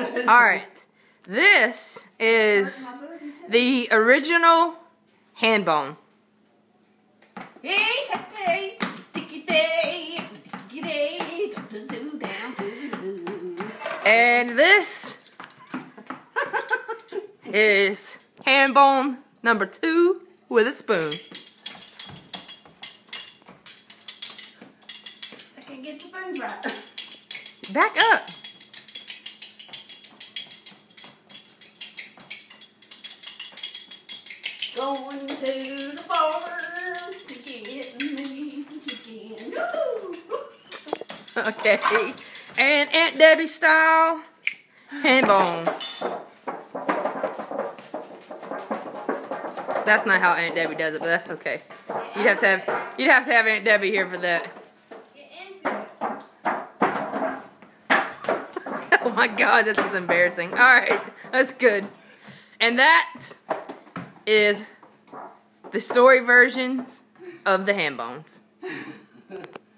Alright. This is the original hand bone. And this is hand bone number 2 with a spoon. I can't get the spoons right. Back up. Going to the farm to get me chicken. Woo! Okay. And Aunt Debbie style hand bone. That's not how Aunt Debbie does it, but that's okay. You'd have to have Aunt Debbie here for that. Get into it. Oh my God, this is embarrassing. All right, that's good. And that is the story versions of the hand bones.